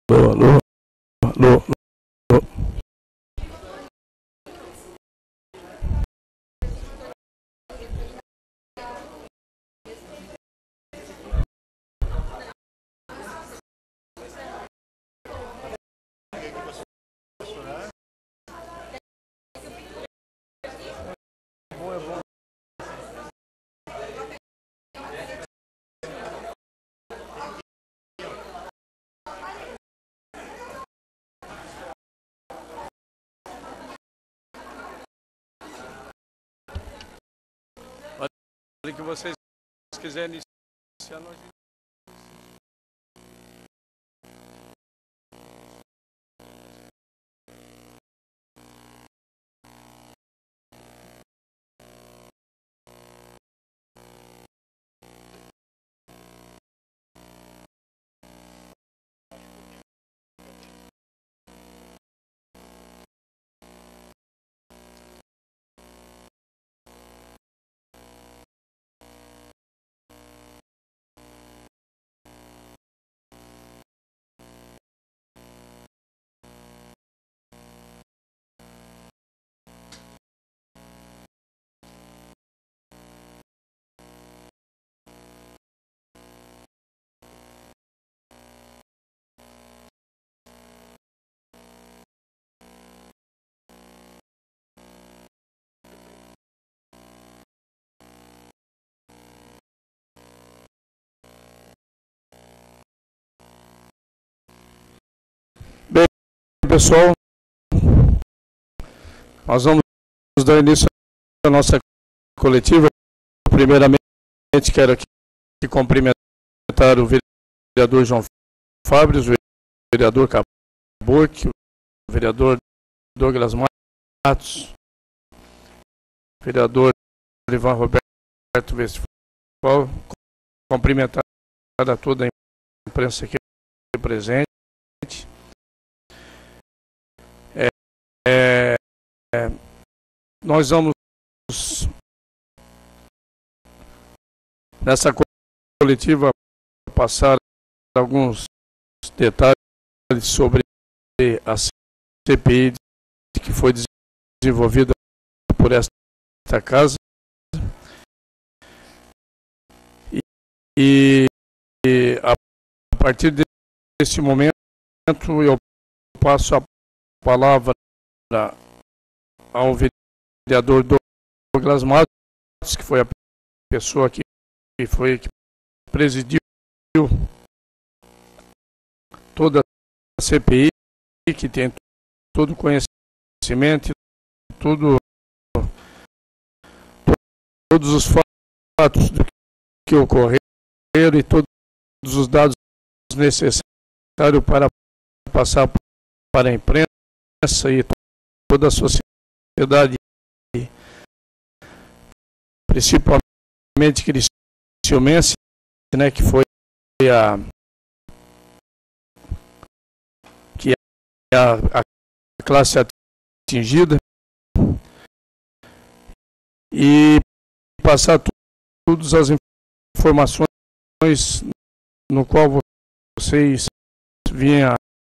alô, alô. O que vocês quiserem iniciar, nós... Bem, pessoal, nós vamos dar início à nossa coletiva. Primeiramente, quero aqui cumprimentar o vereador João Fábio, o vereador Caboc, o vereador Douglas Matos, o vereador Ivan Roberto Westphal, cumprimentar a toda a imprensa aqui presente. Nós vamos, nessa coletiva, passar alguns detalhes sobre a CPI que foi desenvolvida por esta casa e a partir desse momento eu passo a palavra ao vereador Douglas Matos, que foi a pessoa que presidiu toda a CPI, que tem todo o conhecimento, todos os fatos do que ocorreram e todos os dados necessários para passar para a imprensa e toda a sociedade, principalmente criciumense, né, que foi a classe atingida, e passar todas as informações no qual vocês vinham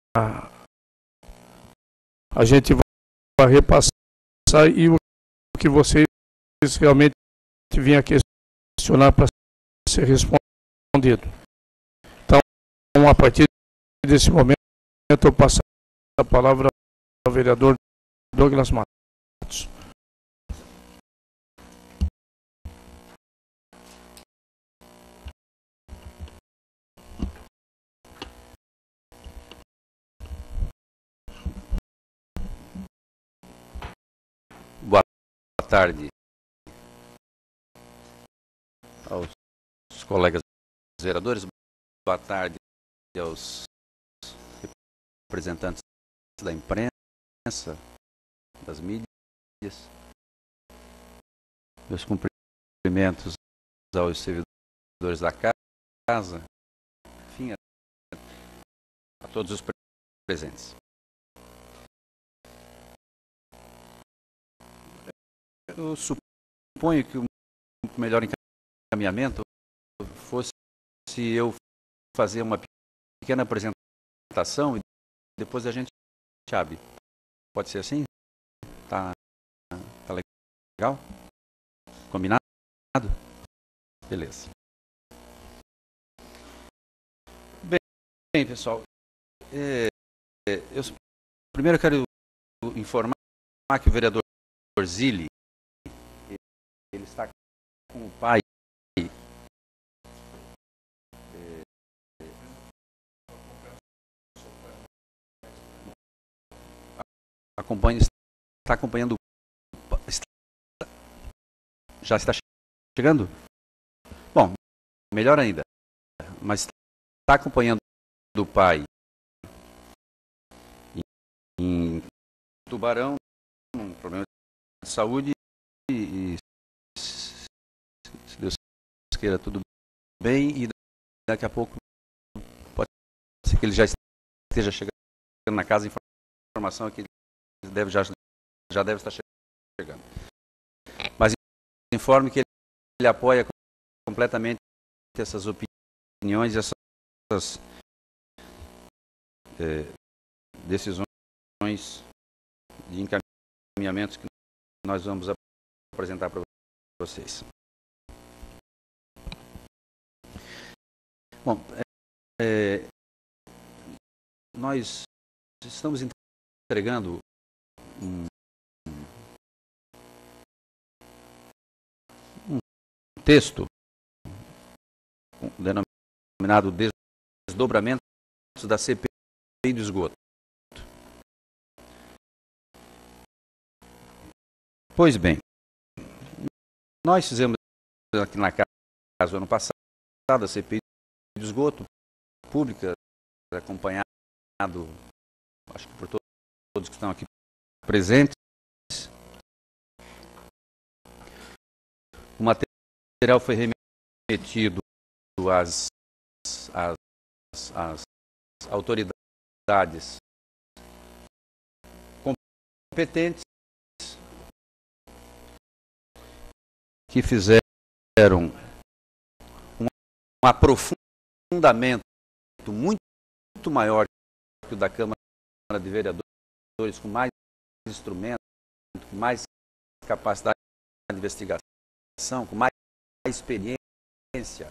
a gente vai repassar e o que vocês realmente vinham questionar para ser respondido. Então, a partir desse momento, eu passo a palavra ao vereador Douglas Matos. Boa tarde aos colegas vereadores, boa tarde aos representantes da imprensa, das mídias, meus cumprimentos aos servidores da casa, enfim, a todos os presentes. Eu suponho que o melhor encaminhamento fosse eu fazer uma pequena apresentação apresentação e depois a gente abre. Pode ser assim? Tá legal? Combinado? Beleza. Bem, pessoal, primeiro eu quero informar que o vereador Zilli, ele está com o pai está acompanhando, já está chegando? Bom, melhor ainda, mas está acompanhando o pai em Tubarão, um problema de saúde e se Deus queira tudo bem, e daqui a pouco pode ser que ele já esteja chegando na casa. A informação é que ele já deve estar chegando. Mas informe que ele apoia completamente essas opiniões, essas decisões de encaminhamentos que nós vamos apresentar para vocês. Bom, nós estamos entregando um texto denominado Desdobramentos da CPI do esgoto. Pois bem, nós fizemos aqui na casa ano passado a CPI do esgoto pública, acompanhado, acho que por todos que estão aqui presentes. O material foi remetido às autoridades competentes que fizeram um aprofundamento muito maior que o da Câmara de Vereadores, com mais instrumentos, com mais capacidade de investigação, com mais experiência.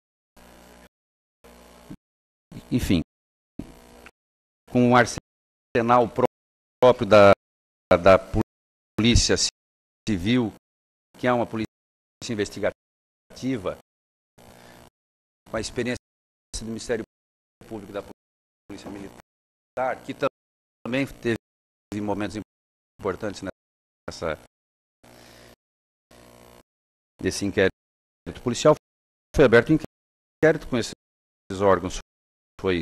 Enfim, com um arsenal próprio da Polícia Civil, que é uma polícia investigativa, com a experiência do Ministério Público, da Polícia Militar, que também teve momentos importantes desse inquérito policial. Foi aberto um inquérito com esses órgãos, foi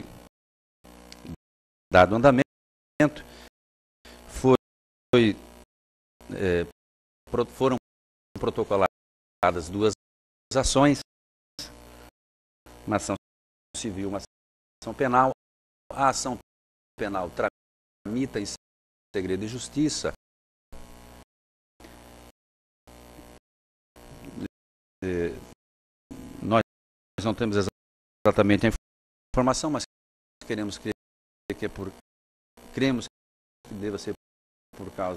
dado andamento, foram protocoladas duas ações, uma ação civil, uma ação penal. A ação penal tramita em segredo de justiça. Nós não temos exatamente a informação, mas cremos que deva ser por causa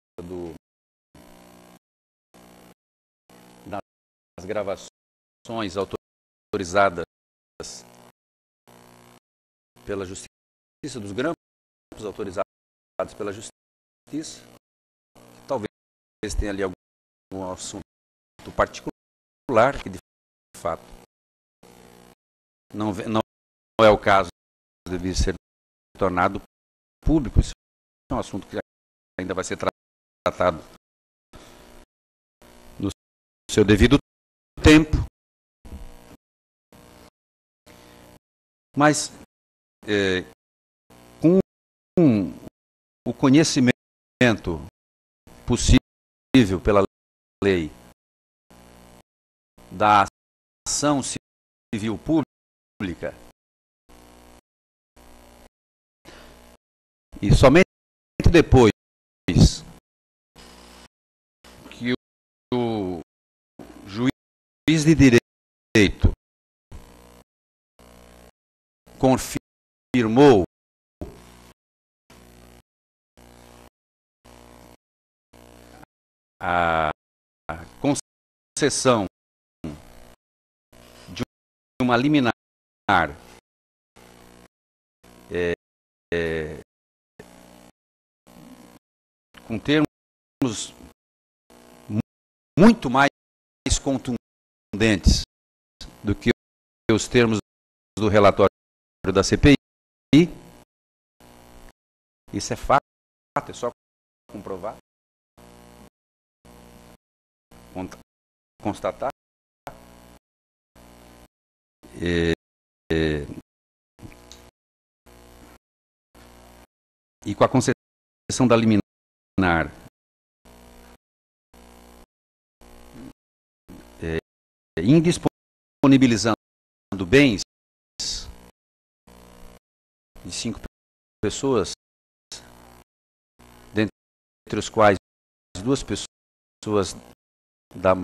das gravações autorizadas pela Justiça, dos grampos autorizados pela Justiça. Talvez tenha ali algum assunto particular que, de fato, não é o caso, deve ser tornado público. Isso é um assunto que ainda vai ser tratado no seu devido tempo. Mas, com o conhecimento possível pela lei da ação civil pública, e somente depois que o juiz de direito confirmou a concessão de uma liminar com termos muito mais contundentes do que os termos do relatório da CPI. Isso é fato, é só comprovar, constatar. E com a concessão da liminar indisponibilizando bens de 5 pessoas, dentre os quais 2 pessoas da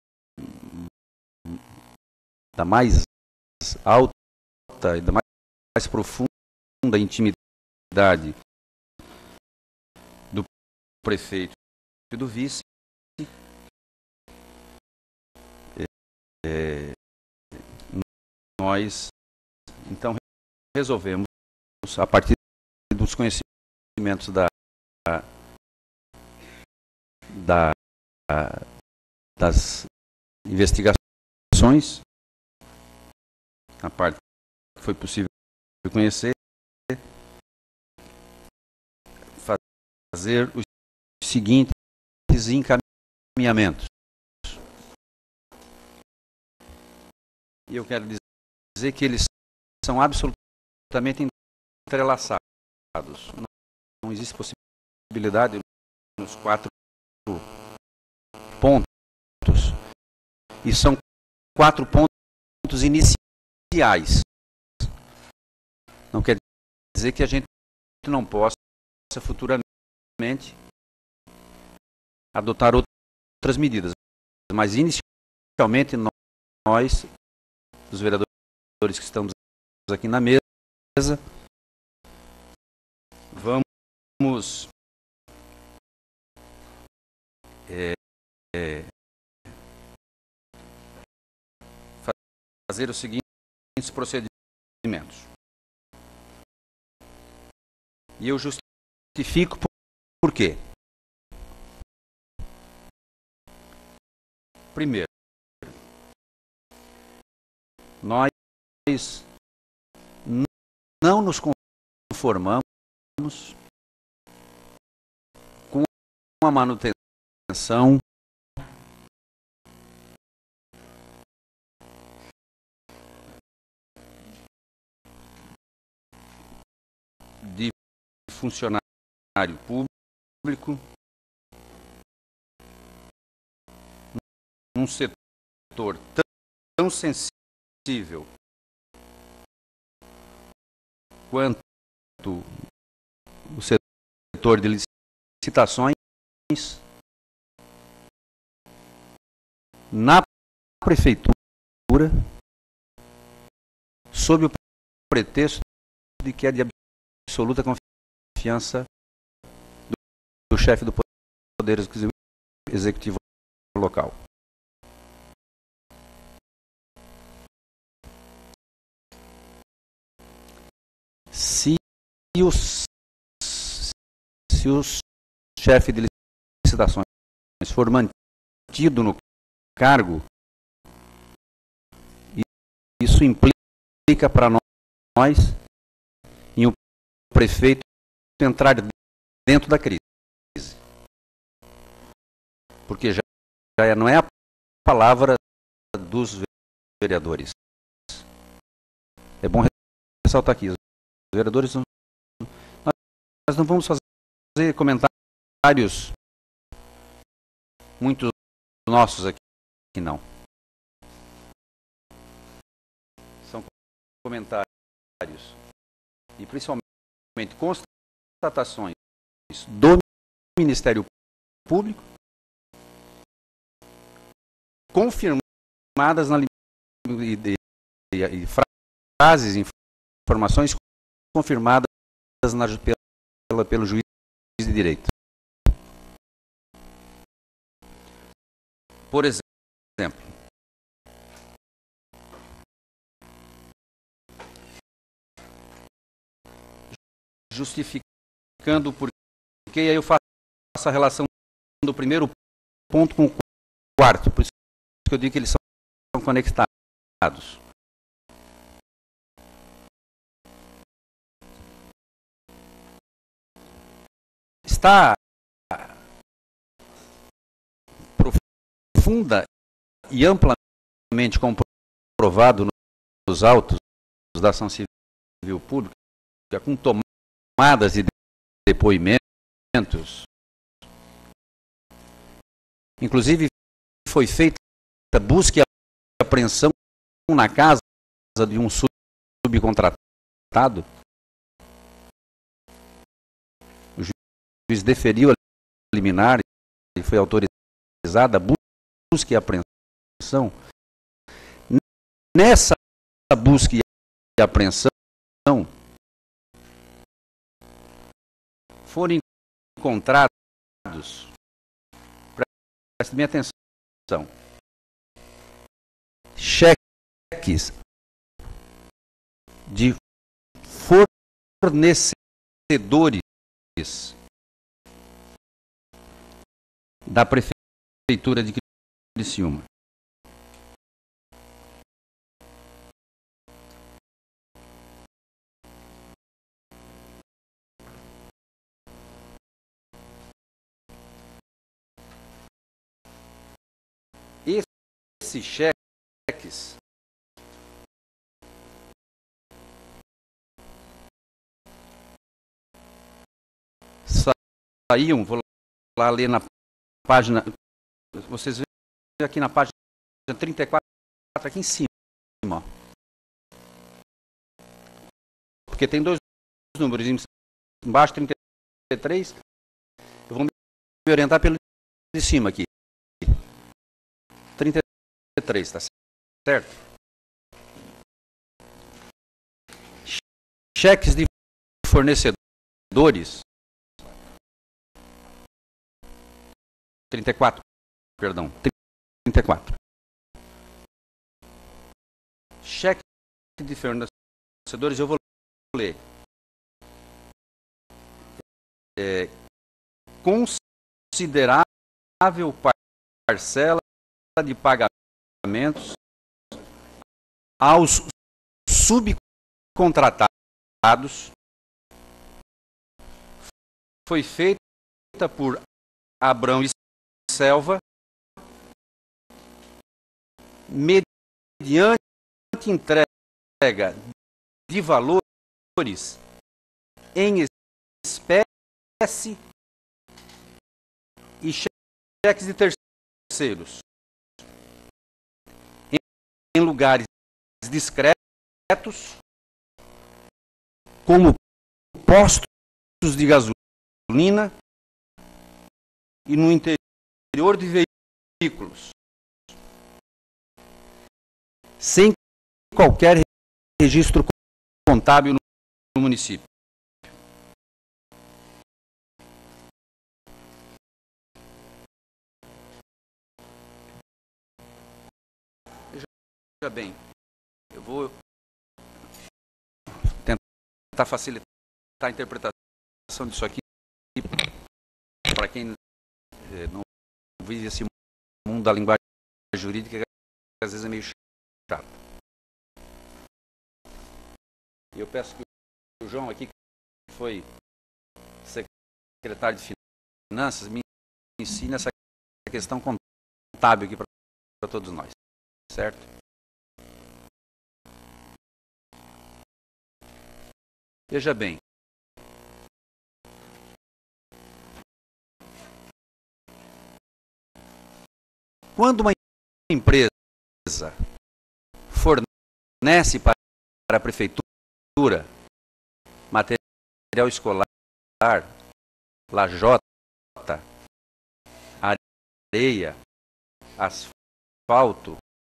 mais alta e da mais profunda intimidade do prefeito e do vice, nós então resolvemos, a partir dos conhecimentos das investigações, a parte que foi possível conhecer, fazer os seguintes encaminhamentos. E eu quero dizer que eles são absolutamente entrelaçados. Não existe possibilidade nos 4 pontos. E são 4 pontos iniciais. Não quer dizer que a gente não possa futuramente adotar outras medidas. Mas inicialmente nós, os vereadores que estamos aqui na mesa, vamos fazer os seguintes procedimentos. E eu justifico por quê. Primeiro, nós não nos conformamos com a manutenção de funcionário público num setor tão sensível quanto o setor de licitações na prefeitura, sob o pretexto de que é de absoluta confiança do chefe do Poder Executivo local. Se o chefe de licitações for mantido no cargo, isso implica para nós em o prefeito entrar dentro da crise. Porque já não é a palavra dos vereadores. É bom ressaltar aqui. Os vereadores, nós não vamos fazer comentários muito nossos aqui, não. São comentários e principalmente constatações do Ministério Público confirmadas e frases, informações confirmadas pelo juiz de direito. Por exemplo, justificando por que aí eu faço a relação do primeiro ponto com o quarto, por isso que eu digo que eles são conectados. Está profunda e amplamente comprovado nos autos da ação civil pública, com tomadas de depoimentos. Inclusive, foi feita busca e apreensão na casa de um subcontratado. O juiz deferiu a liminar e foi autorizada a busca e apreensão. Nessa busca e apreensão, foram encontrados, preste bem atenção, cheques de fornecedores da Prefeitura de Criciúma. Esses cheques saíam, vou lá ler na página, vocês veem aqui na página 34, aqui em cima, ó. Porque tem dois números, embaixo 33, eu vou me orientar pelo de cima aqui. 33, tá certo? Cheques de fornecedores 34, perdão, 34. Cheque de fornecedores, eu vou ler. Considerável parcela de pagamentos aos subcontratados foi feita por Abrão e Selva mediante entrega de valores em espécie e cheques de terceiros em lugares discretos, como postos de gasolina e no interior de veículos, sem qualquer registro contábil no município. Veja bem, eu vou tentar facilitar a interpretação disso aqui para quem não vive esse mundo da linguagem jurídica, que às vezes é meio chato. E eu peço que o João aqui, que foi secretário de Finanças, me ensine essa questão contábil aqui para todos nós, certo? Veja bem, quando uma empresa fornece para a prefeitura material escolar, lajota, areia, asfalto,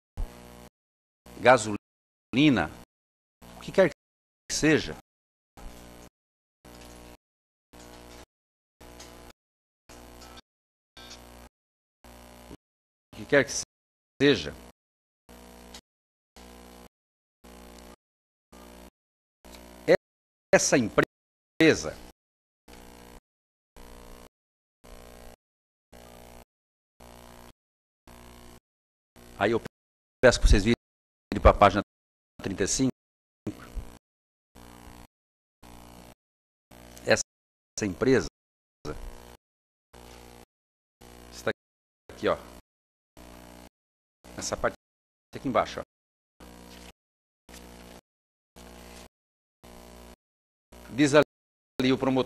gasolina, o que quer que seja, que quer que seja, essa empresa aí eu peço que vocês virem para a página 35. Essa empresa está aqui, ó. Essa parte aqui embaixo, ó. Diz ali o promotor.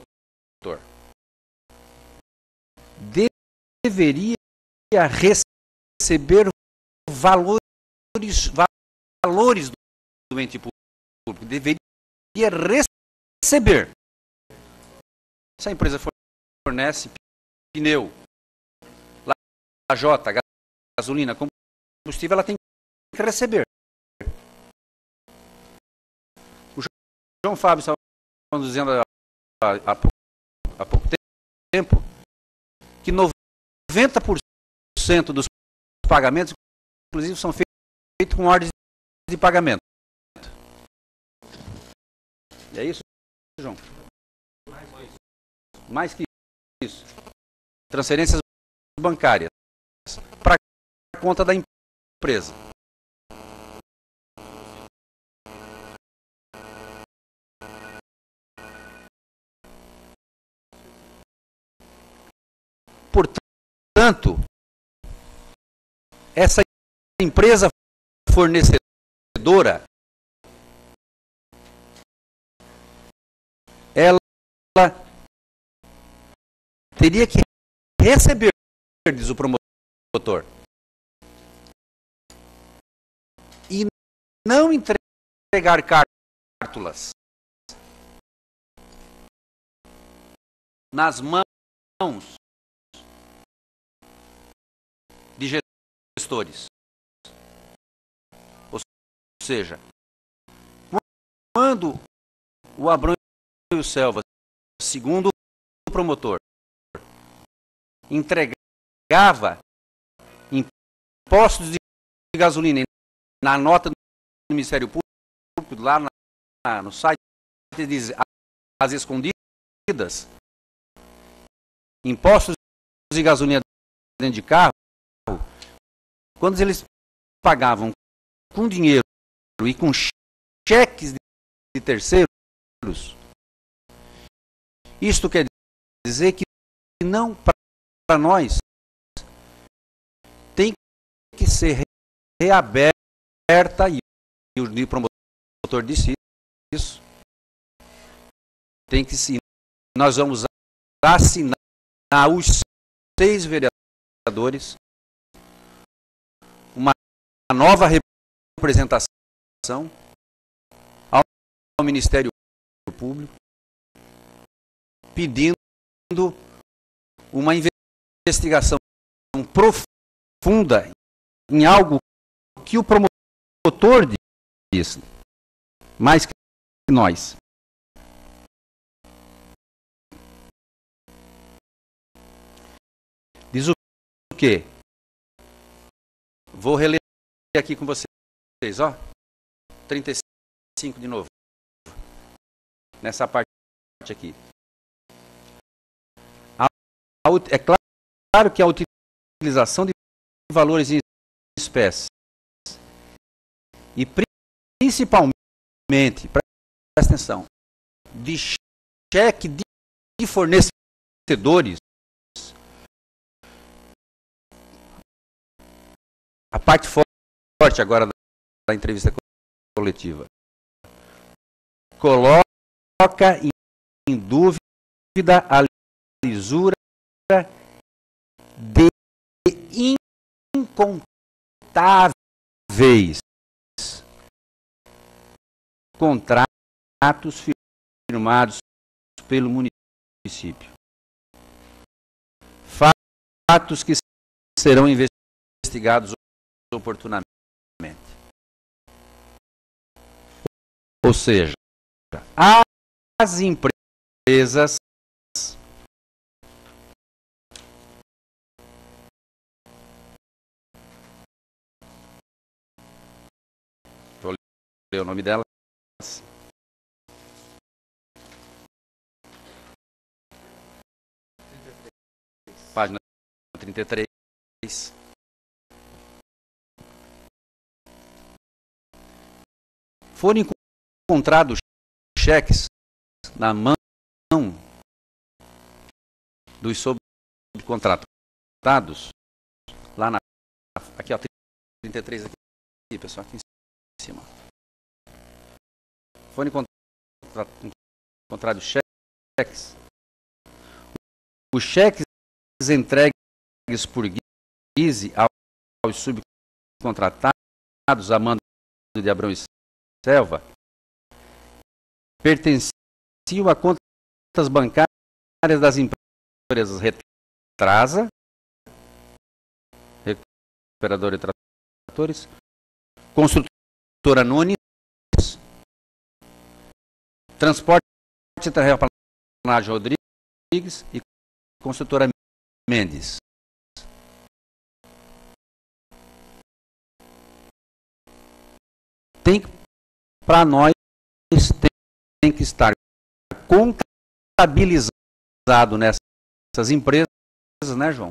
Deveria receber valores do ente público. Deveria receber. Se a empresa fornece pneu, lajota, gasolina, combustível, ela tem que receber. O João Fábio estava dizendo há pouco tempo que 90% dos pagamentos, inclusive, são feitos com ordens de pagamento. E é isso, João? Mais que isso. Transferências bancárias para a conta da empresa. Portanto, essa empresa fornecedora, ela teria que receber, diz o promotor, e não entregar cártulas nas mãos de gestores. Ou seja, quando o Abrão e o Selva, segundo o promotor, entregava impostos de gasolina na nota do Ministério Público, lá no site, diz as escondidas, impostos de gasolina dentro de carro, quando eles pagavam com dinheiro e com cheques de terceiros, isto quer dizer que não, para nós, tem que ser reaberta, e o promotor disse isso, tem que se, nós vamos assinar os 6 vereadores uma nova representação ao Ministério Público, pedindo uma investigação profunda em algo que o promotor disse, mais que nós. Diz o quê? Vou reler aqui com vocês, ó. 35 de novo. Nessa parte aqui. É claro que a utilização de valores em espécie e principalmente, presta atenção, de cheque de fornecedores, a parte forte agora da entrevista coletiva, coloca em dúvida a lisura de incontáveis contratos firmados pelo município. Fatos que serão investigados oportunamente. Ou seja, as empresas o nome delas. Página 33. Foram encontrados cheques na mão dos subcontratados, lá na... Aqui, ó, 33 aqui, pessoal, aqui em cima. Foram encontrados cheques. Os cheques entregues por Guise aos subcontratados, a mando de Abrão e Selva, pertenciam a contas bancárias das empresas Retrasa, Recuperadora e Tratores, Construtora Nunes, Transporte e Terraplanagem Rodrigues e Construtora Mendes. Para nós, tem que estar contabilizado nessas empresas, né, João?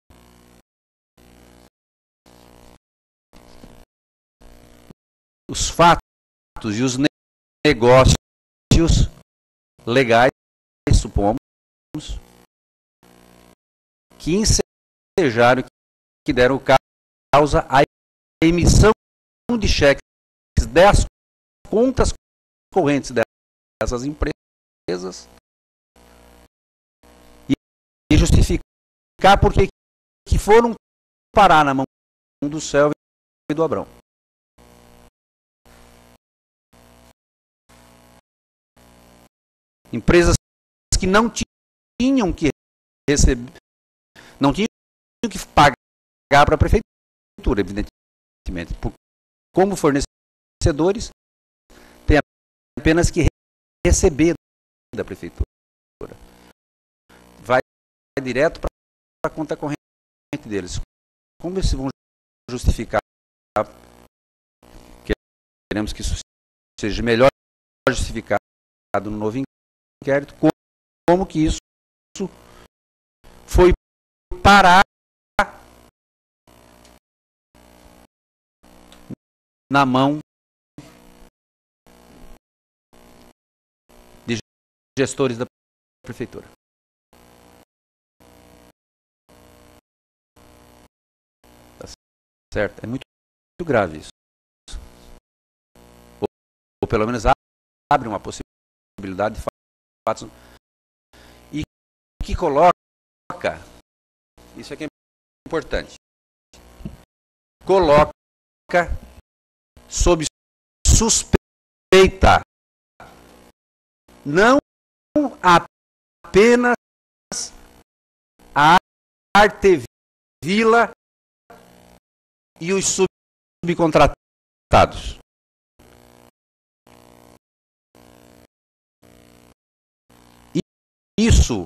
Os fatos e os negócios legais, supomos, que ensejaram, que deram causa à emissão de cheques das contas correntes dessas empresas e justificar porque que foram parar na mão do Selva e do Abrão. Empresas que não tinham que receber, não tinham que pagar para a prefeitura, evidentemente. Como fornecedores, tem apenas que receber da prefeitura. Vai direto para a conta corrente deles. Como eles vão justificar? Queremos que isso seja melhor justificado no novo inquérito. Como que isso foi parar na mão de gestores da prefeitura. Tá certo? É muito grave isso. Ou pelo menos abre uma possibilidade de fatos. E que coloca, isso aqui é importante, coloca sob suspeita não apenas a Artevila e os subcontratados. Isso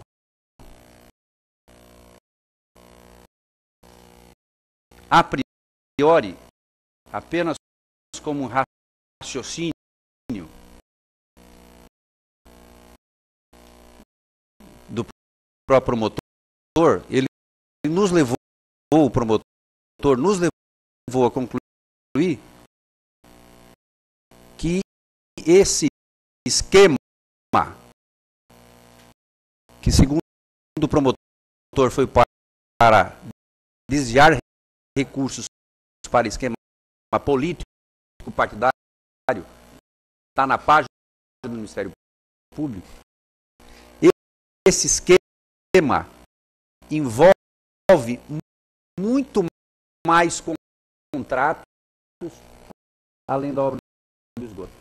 a priori apenas como um raciocínio do próprio promotor, ele nos levou, o promotor nos levou a concluir que esse esquema, que segundo o promotor foi para desviar recursos para esquema político partidário, está na página do Ministério Público. Esse esquema envolve muito mais contratos além da obra do esgoto.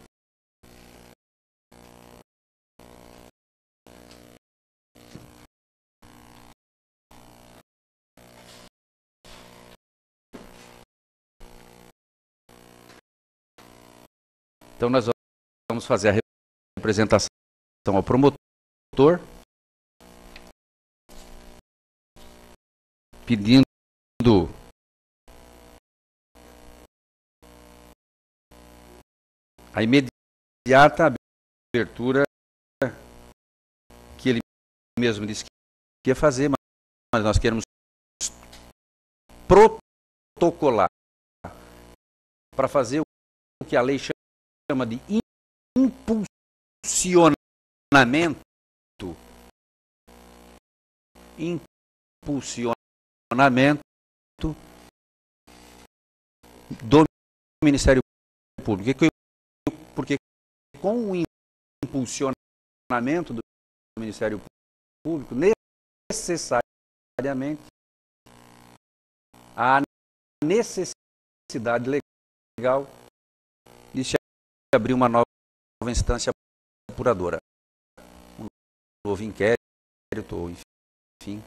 Então, nós vamos fazer a representação ao promotor, pedindo a a imediata abertura que ele mesmo disse que ia fazer, mas nós queremos protocolar para fazer o que a lei chama de impulsionamento do Ministério Público. Porque com o impulsionamento do Ministério Público, necessariamente há necessidade legal de se abrir uma nova instância apuradora, um novo inquérito, ou enfim.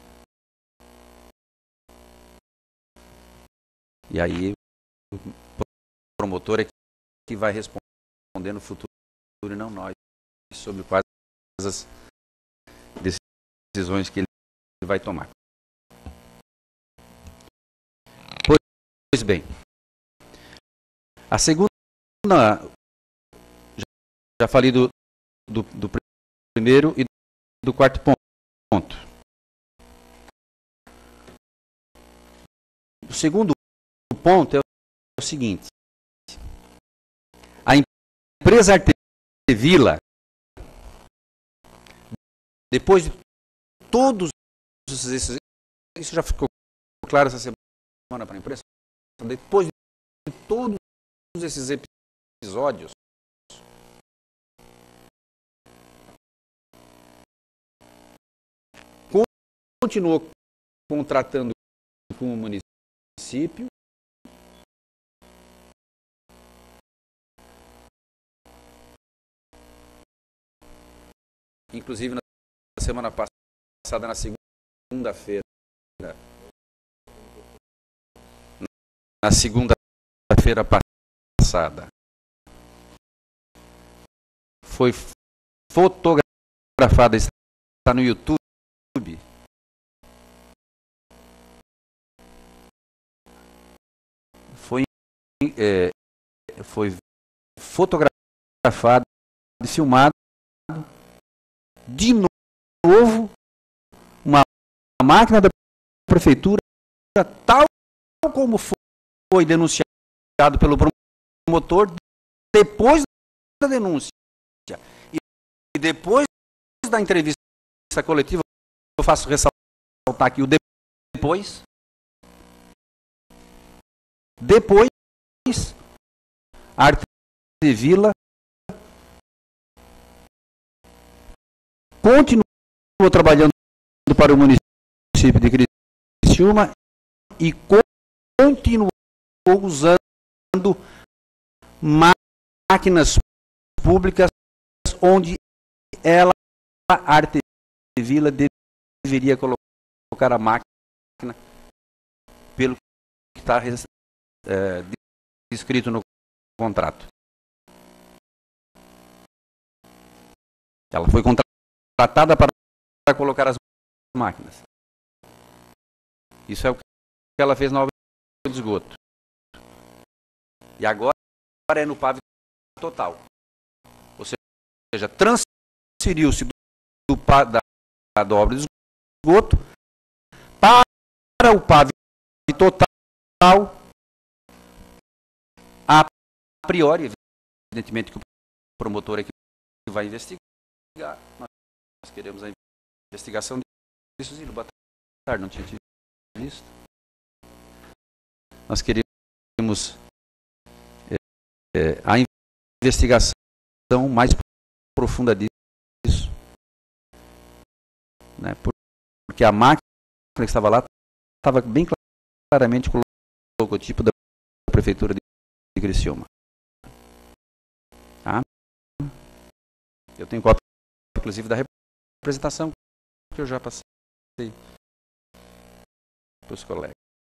E aí o promotor é que vai responder no futuro e não nós, sobre quais as decisões que ele vai tomar. Pois bem, a segunda, já falei do primeiro e do quarto ponto. O segundo ponto é o seguinte: a empresa Artevila, depois de todos esses, isso já ficou claro essa semana para a imprensa, depois de todos esses episódios, continuou contratando com o município, inclusive na semana passada, na segunda-feira, passada, foi fotografada, está no YouTube, foi fotografado e filmado de novo uma máquina da prefeitura, tal como foi denunciado pelo promotor depois da denúncia. E depois da entrevista coletiva, eu faço ressaltar aqui o depois. Depois, a Artevila continuou trabalhando para o município de Criciúma e continuou usando máquinas públicas onde ela, a Artevila, deveria colocar a máquina pelo que está descrito no contrato. Ela foi contratada para colocar as máquinas. Isso é o que ela fez na obra de esgoto. E agora é no PAV total. Ou seja, transferiu-se da obra de esgoto para o PAV total, a priori, evidentemente que o promotor é que vai investigar. Nós queremos a investigação disso. Boa tarde, não tinha visto. Nós queremos a investigação mais profunda disso, né? Porque a máquina que estava lá estava bem claramente com o logotipo da prefeitura de Criciúma. Tá? Eu tenho cópia, inclusive, da representação que eu já passei para os colegas.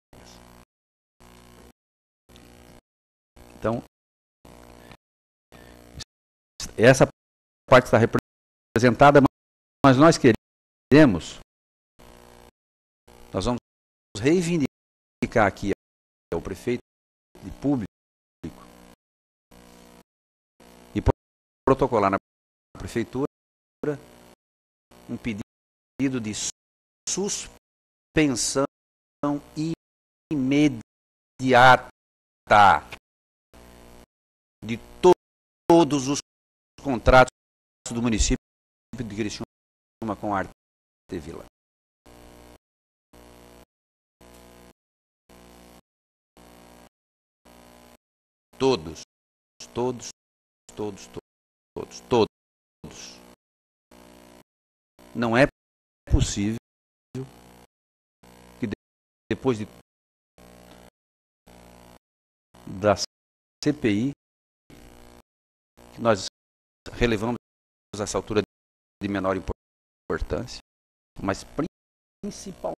Então, essa parte está representada, mas nós queremos, nós vamos reivindicar aqui ao prefeito de público protocolar na prefeitura um pedido de suspensão imediata de todos os contratos do município de Criciúma com a Arte Vila. Todos. Não é possível que depois da CPI, que nós relevamos essa altura de menor importância, mas principalmente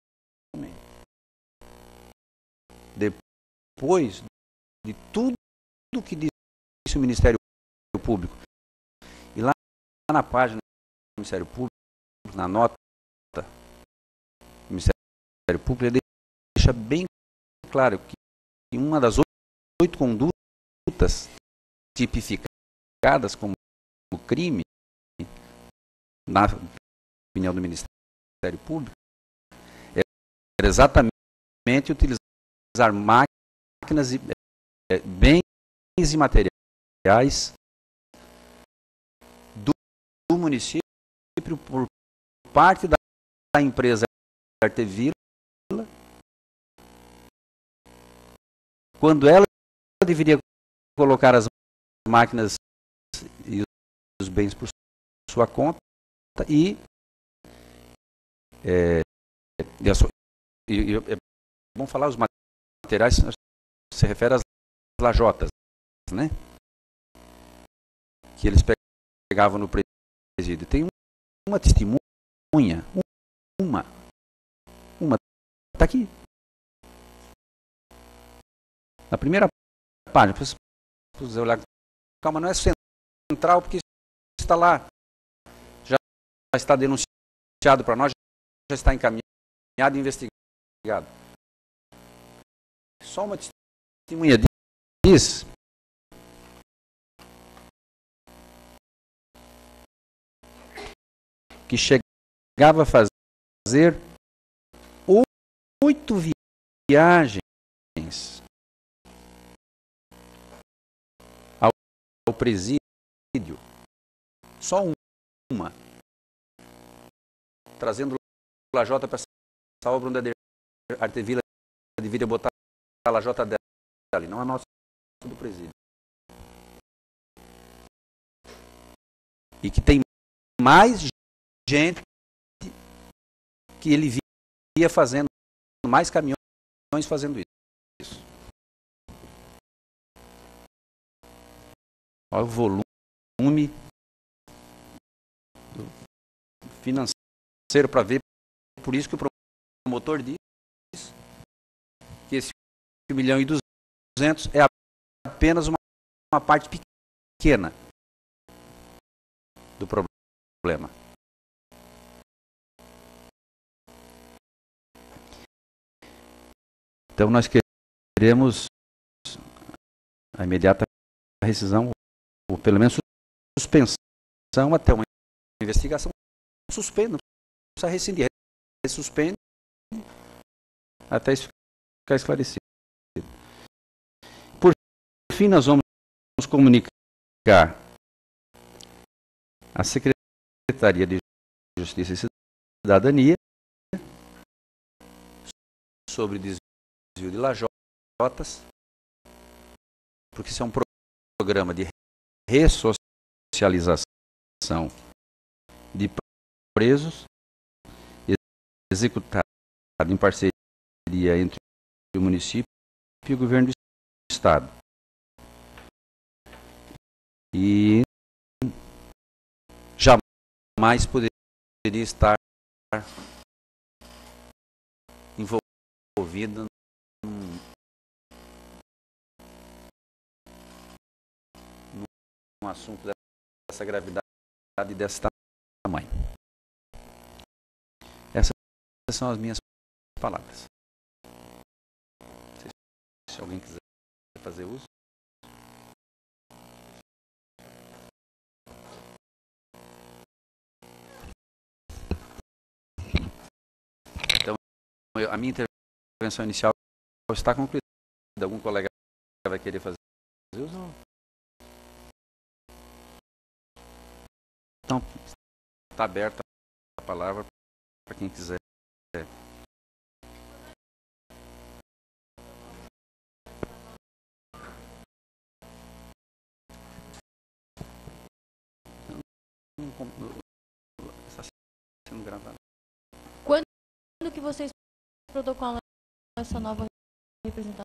depois de tudo que disse o Ministério Público. E lá na página do Ministério Público, na nota do Ministério Público, ele deixa bem claro que uma das 8 condutas tipificadas como crime, na opinião do Ministério Público, era exatamente utilizar máquinas e bens e materiais do município por parte da empresa Arte Vila, quando ela deveria colocar as máquinas e os bens por sua conta e é bom falar os materiais, se refere às lajotas, né? Que eles pegavam no presídio. Tem uma testemunha, está aqui. Na primeira página, se você olhar, calma, não é central, porque está lá, já está denunciado para nós, já está encaminhado e investigado. Só uma testemunha diz que chegava a fazer 8 viagens ao presídio, só uma, trazendo lajota para essa obra onde a Arte Vila deveria botar a lajota dela, não a nossa do presídio. E que tem mais gente que ele via fazendo, mais caminhões fazendo isso. Olha o volume financeiro para ver. Por isso que o promotor diz que esse 1.200.000 é apenas uma parte pequena do problema. Então nós queremos a imediata rescisão, ou pelo menos suspensão até uma investigação. Suspende, não precisa rescindir, suspende até isso ficar esclarecido. Por fim, nós vamos comunicar à Secretaria de Justiça e Cidadania sobre desvio de lajotas, porque isso é um programa de ressocialização de presos, executado em parceria entre o município e o governo do estado. E jamais poderia estar envolvido num assunto dessa gravidade e desse tamanho. Essas são as minhas palavras. Se alguém quiser fazer uso. a minha intervenção inicial está concluída. Algum colega vai querer fazer uso? Então, está aberta a palavra para quem quiser. Está sendo gravado. Quando que vocês protocolam essa nova representação?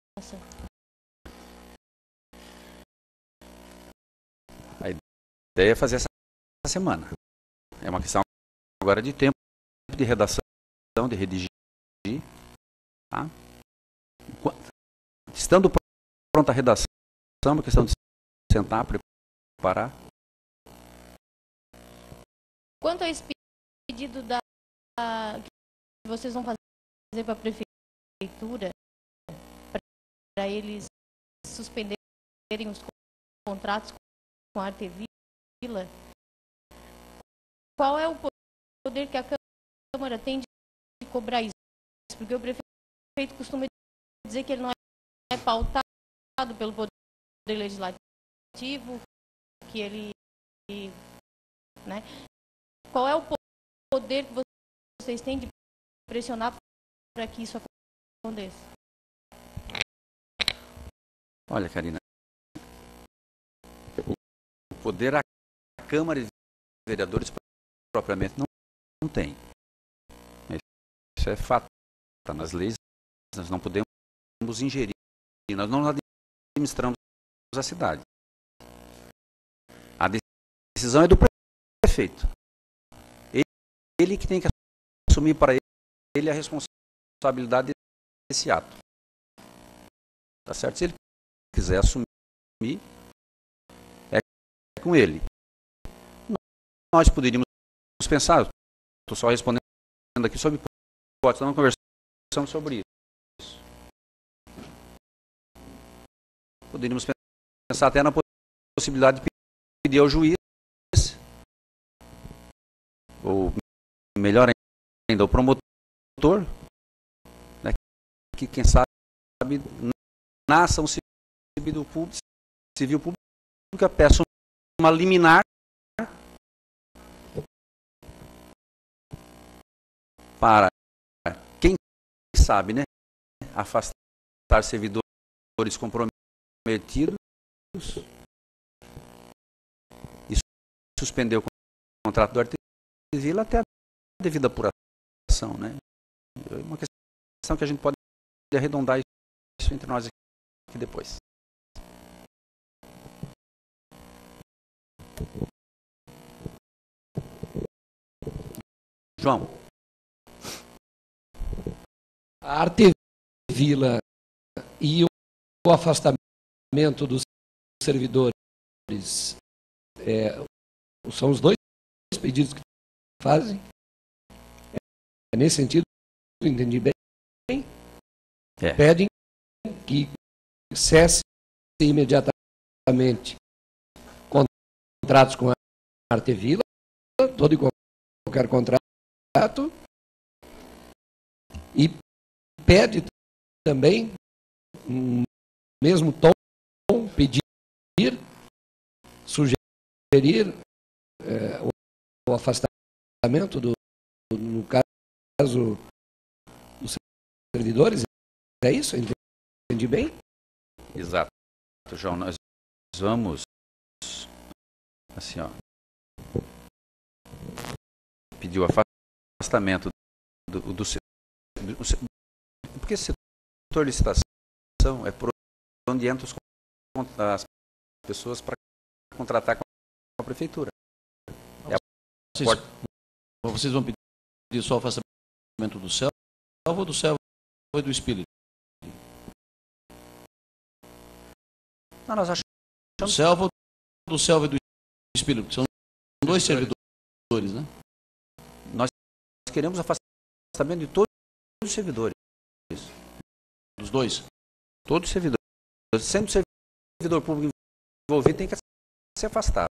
A ideia é fazer essa semana. É uma questão agora de tempo, de redação, de redigir. Tá? Estando pronta a redação, é uma questão de sentar, preparar. Quanto a esse pedido que vocês vão fazer para a prefeitura, para eles suspenderem os contratos com a Artevila, qual é o poder que a Câmara tem de cobrar isso? Porque o prefeito costuma dizer que ele não é pautado pelo poder legislativo, que ele, né? Qual é o poder que vocês têm de pressionar para que isso aconteça? Olha, Karina, o poder a Câmara de Vereadores propriamente não tem. Isso é fato. Está nas leis, nós não podemos ingerir. Nós não administramos a cidade. A decisão é do prefeito. Ele que tem que assumir para ele a responsabilidade desse ato. Tá certo? Se ele quiser assumir, é com ele. Nós poderíamos pensar, estou só respondendo aqui sobre hipótese, estamos conversando sobre isso. Poderíamos pensar até na possibilidade de pedir ao juiz, ou melhor ainda, o promotor, né, que quem sabe na ação civil pública peça uma liminar para, quem sabe, né, afastar servidores comprometidos e suspender o contrato do Artevila até a devida apuração, né? É uma questão que a gente pode arredondar isso entre nós aqui depois. João. A Artevila e o afastamento dos servidores são os dois pedidos que fazem? É nesse sentido, entendi bem? Pedem que cesse imediatamente contratos com a Artevila, todo e qualquer contrato, e pede também, no mesmo tom, pedir, sugerir o afastamento no caso dos servidores. É isso? Entendi bem? Exato, João. Nós vamos assim, ó, pedir o afastamento porque esse setor de licitação é por onde entram as pessoas para contratar com a prefeitura. Vocês vão pedir só o afastamento do céu ou do céu e do espírito? Não, nós achamos do céu e do espírito, que são dois servidores, né? Nós queremos afastamento de todos os servidores. Dos dois? Todos os servidores. Sendo servidor público envolvido, tem que ser afastado.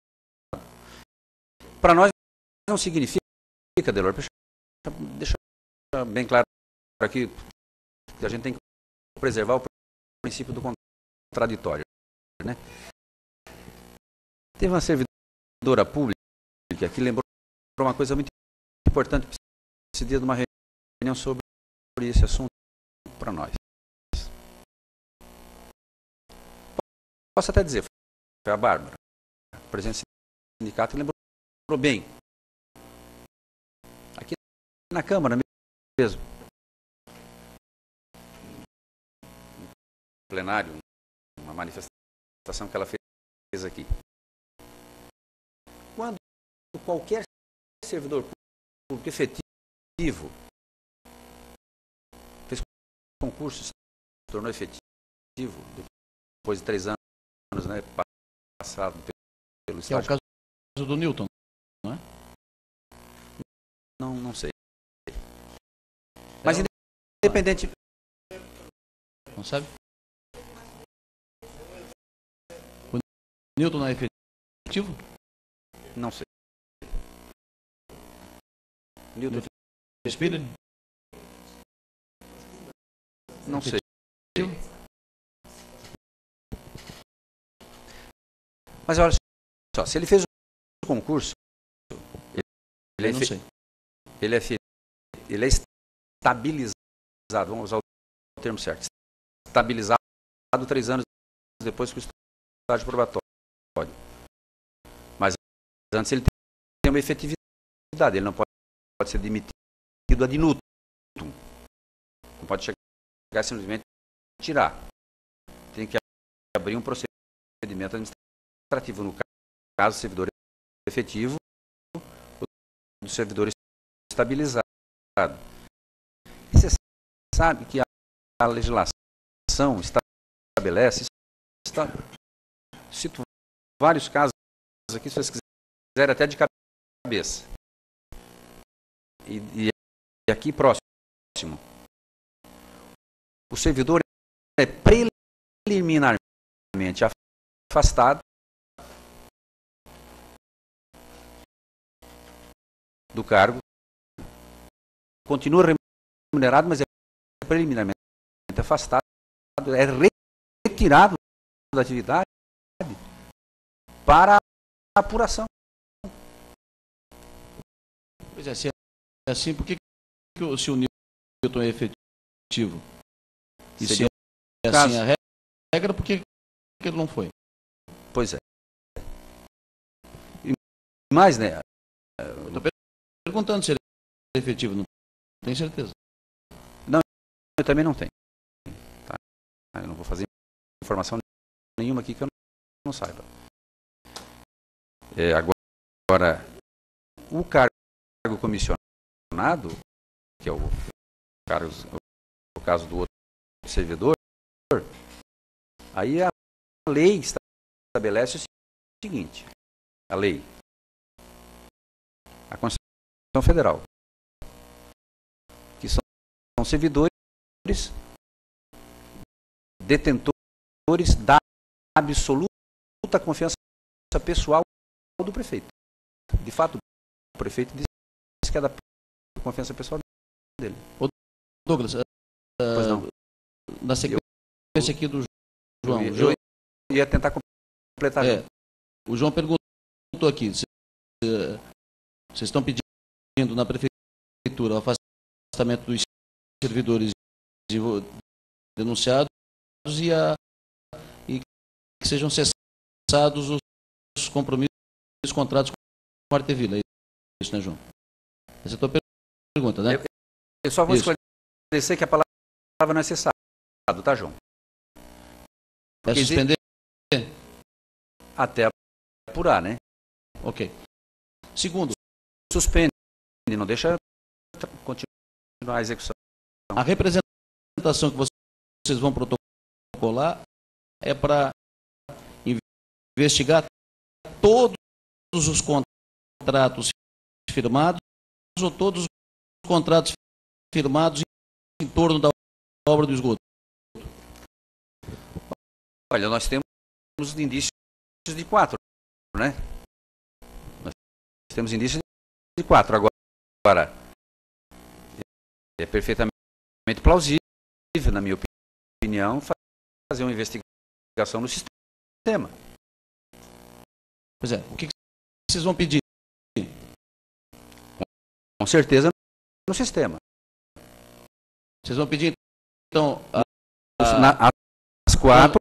Para nós não significa, Delor, deixa bem claro aqui que a gente tem que preservar o princípio do contraditório, né? Teve uma servidora pública que lembrou uma coisa muito importante esse dia de uma reunião sobre esse assunto para nós. Posso até dizer, foi a Bárbara, a presidente do sindicato, lembrou bem. Aqui na Câmara mesmo, no plenário, uma manifestação que ela fez aqui. Quando qualquer servidor público efetivo fez concurso, se tornou efetivo, depois de 3 anos, né, passado pelo estágio. Que é o caso do Newton, não é? Não sei. Mas independente... Não sabe? O Newton não é efetivo? Não sei. Newton Espírito? Não sei. Mas olha só, se ele fez o concurso, ele é estabilizado, vamos usar o termo certo, estabilizado 3 anos depois que o estágio probatório. Mas antes ele tem uma efetividade, ele não pode ser demitido ad nutum. Não pode chegar e simplesmente tirar. Tem que abrir um procedimento administrativo, no caso do servidor efetivo, do servidor estabilizado. E você sabe que a legislação estabelece, cito vários casos aqui, se vocês quiserem até de cabeça. E aqui próximo. O servidor é preliminarmente afastado do cargo, continua remunerado, mas é preliminarmente afastado, é retirado da atividade para a apuração. Pois é, se é assim, por que se o Newton é efetivo? E se é assim a regra, por que ele não foi? Pois é. E mais, né? Estou perguntando se ele é efetivo, não tenho certeza. Não, eu também não tenho. Tá? Eu não vou fazer informação nenhuma aqui que eu não saiba. Agora, o cargo comissionado, que é o caso do outro servidor, aí a lei estabelece o seguinte, a lei, a Constituição Federal, que são servidores detentores da absoluta confiança pessoal do prefeito. De fato, o prefeito diz que é da confiança pessoal dele. Ô, Douglas, pois não. Na sequência aqui do João. Eu ia tentar completar. O João perguntou aqui, vocês estão pedindo na prefeitura o afastamento dos servidores denunciados e que sejam cessados os compromissos e os contratos com a Artevila. É isso, né, João? Essa é a tua pergunta, né? Eu só vou esclarecer que a palavra não é cessado, tá, João? É suspender? Até apurar, né? Ok. Segundo, suspende, não deixa continuar a execução. A representação que vocês vão protocolar é para investigar todos os contratos firmados ou todos os contratos firmados em torno da obra do esgoto? Olha, nós temos indícios de 4, né? Nós temos indícios de 4. Agora, é perfeitamente plausível, na minha opinião, fazer uma investigação no sistema. Pois é, o que vocês vão pedir? Com certeza no sistema. Vocês vão pedir, então... Às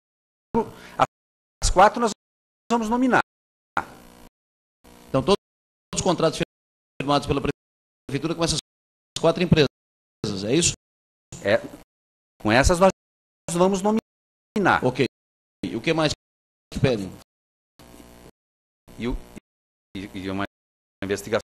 quatro nós vamos nominar. Então, todos os contratos firmados pela Prefeitura com essas 4 empresas, é isso? Com essas nós vamos nominar. Ok. E o que mais pedem? E uma investigação